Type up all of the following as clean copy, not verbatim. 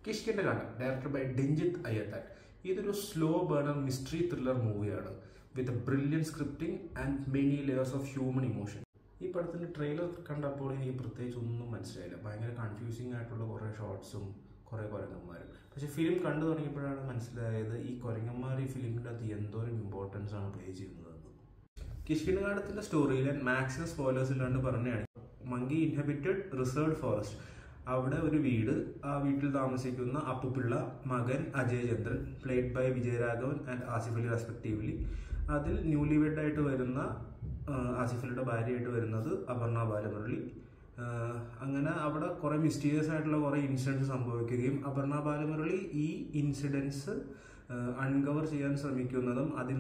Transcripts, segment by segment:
Kishkindha directed by Ranjith Ayyathan. ഇതൊരു slow burner mystery thriller മൂവിയാണ് with brilliant scripting and many layers of human emotion. ഈ പടത്തിൻ്റെ trailer കണ്ടപ്പോൾ എനിക്ക് പ്രത്യേകിച്ച് ഒന്നും മനസ്സിലായില്ല. ഭയങ്കര കൺഫ്യൂസിങ് ആയിട്ടുള്ള കുറേ ഷോർട്സും കുറേ കുരങ്ങന്മാരും. പക്ഷെ ഫിലിം കണ്ടു തുടങ്ങിയപ്പോഴാണ് മനസ്സിലായത് ഈ കുരങ്ങന്മാർ ഈ ഫിലിമിൻ്റെ അകത്ത് എന്തോരം ഇമ്പോർട്ടൻസ് ആണ് പ്ലേ ചെയ്യുന്നതെന്ന്. Kishkindha story line maximum spoilers ഇല്ലാണ്ട് പറഞ്ഞാണ്. Monkey inhabited reserved forest. അവിടെ ഒരു വീട്, ആ വീട്ടിൽ താമസിക്കുന്ന അപ്പുപിള്ള, മകൻ Ajay Chandran played by Vijayaraghavan and Asif Ali respectively. അതിൽ ന്യൂലി വെഡ് ആയിട്ട് വരുന്ന ആസിഫ് അലിയുടെ ഭാര്യയായിട്ട് വരുന്നത് അപർണ ബാലമുരളി. അങ്ങനെ അവിടെ കുറേ മിസ്റ്റീരിയസ് ആയിട്ടുള്ള കുറേ ഇൻസിഡൻസ് സംഭവിക്കുകയും അപർണ ബാലമുരളി ഈ ഇൻസിഡൻസ് അൺകവർ ചെയ്യാൻ ശ്രമിക്കുന്നതും അതിൽ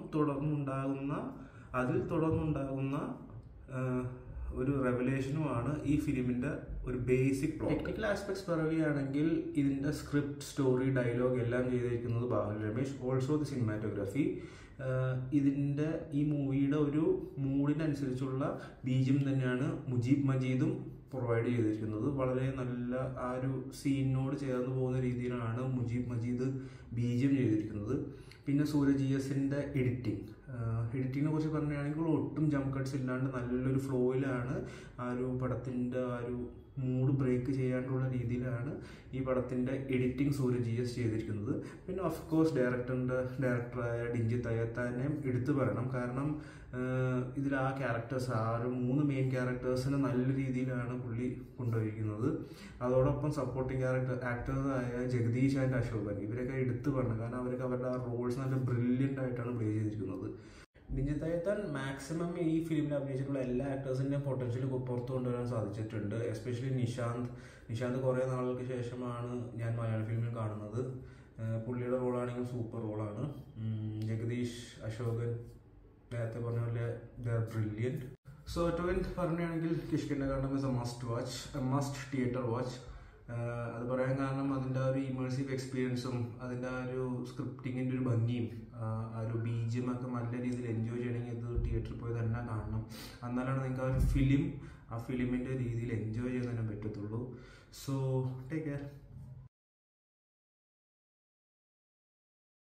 തുടർന്നുണ്ടാകുന്ന ഒരു റെവലേഷനുമാണ് ഈ ഫിലിമിൻ്റെ ഒരു ബേസിക് പ്ലോട്ട്. ടെക്നിക്കൽ ആസ്പെക്ട്സ് പറയുകയാണെങ്കിൽ ഇതിൻ്റെ സ്ക്രിപ്റ്റ്, സ്റ്റോറി, ഡയലോഗ് എല്ലാം ചെയ്തിരിക്കുന്നത് Bahul Ramesh. Also the cinematography. ഈ മൂവിയുടെ ഒരു മൂഡിനനുസരിച്ചുള്ള ബീജിയം തന്നെയാണ് മുജീബ് മജീദും പ്രൊവൈഡ് ചെയ്തിരിക്കുന്നത്. വളരെ നല്ല ആ ഒരു സീനിനോട് ചേർന്ന് പോകുന്ന രീതിയിലാണ് മുജീബ് മജീദ് ബീജിയം ചെയ്തിരിക്കുന്നത്. പിന്നെ സൂരജ് GSന്റെ എഡിറ്റിങ്ങിനെ കുറിച്ച് പറയുകയാണെങ്കിൽ ഒട്ടും ജംപ് കട്ട്സ് ഇല്ലാണ്ട് നല്ലൊരു ഫ്ലോയിലാണ് ആ ഒരു പടത്തിൻ്റെ ആ ഒരു മൂഡ് ബ്രേക്ക് ചെയ്യാണ്ടുള്ള രീതിയിലാണ് ഈ പടത്തിൻ്റെ എഡിറ്റിംഗ് സൂരജ് GS ചെയ്തിരിക്കുന്നത്. പിന്നെ ഓഫ് കോഴ്സ് ഡയറക്ടറായ രഞ്ജിത്ത് അയ്യത്താനെയും എടുത്തു പറയണം. കാരണം ഇതിൽ ആ ക്യാരക്ടേഴ്സ്, ആ ഒരു 3 മെയിൻ ക്യാരക്ടേഴ്സിനെ നല്ല രീതിയിലാണ് പുള്ളി കൊണ്ടുപോയിരിക്കുന്നത്. അതോടൊപ്പം സപ്പോർട്ടിംഗ് ആക്ടേഴ്സായ ജഗദീഷ് ആൻഡ് അശോകൻ, ഇവരൊക്കെ എടുത്തു പറയണം. കാരണം അവരൊക്കെ അവരുടെ ആ റോൾസ് നല്ല ബ്രില്യൻ്റ് ആയിട്ടാണ് പ്ലേ ചെയ്തിരിക്കുന്നത്. രഞ്ജിത്ത് അയ്യത്താൻ മാക്സിമം ഈ ഫിലിമിൽ അഭിനയിച്ചിട്ടുള്ള എല്ലാ ആക്ടേഴ്സിൻ്റെയും പൊട്ടൻഷ്യൽ പുറത്തു കൊണ്ടുവരാൻ സാധിച്ചിട്ടുണ്ട്. എസ്പെഷ്യലി നിശാന്ത് കുറേ നാളുകൾക്ക് ശേഷമാണ് ഞാൻ മലയാള ഫിലിമിൽ കാണുന്നത്. പുള്ളിയുടെ റോളാണെങ്കിൽ സൂപ്പർ റോളാണ്. ജഗദീഷ്, അശോകൻ, നേരത്തെ പറഞ്ഞ പോലെ the brilliant. So to end പറയുകയാണെങ്കിൽ Kishkindha is a must theatre watch. അത് പറയാൻ കാരണം അതിൻ്റെ ആ ഒരു ഇമേഴ്സീവ് എക്സ്പീരിയൻസും അതിൻ്റെ ആ ഒരു സ്ക്രിപ്റ്റിങ്ങിൻ്റെ ഒരു ഭംഗിയും ആ ഒരു ബീജിയമൊക്കെ നല്ല രീതിയിൽ എൻജോയ് ചെയ്യണമെങ്കിൽ ഇത് തിയേറ്ററിൽ പോയി തന്നെ കാണണം. എന്നാലാണ് നിങ്ങൾക്ക് ആ ഒരു ഫിലിമിൻ്റെ രീതിയിൽ എൻജോയ് ചെയ്യാൻ തന്നെ പറ്റത്തുള്ളൂ. So take care.